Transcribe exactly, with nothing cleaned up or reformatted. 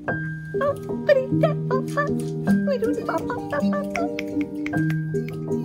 Oh, pretty dead, oh, oh. We do the pop, pop, pop, pop, pop.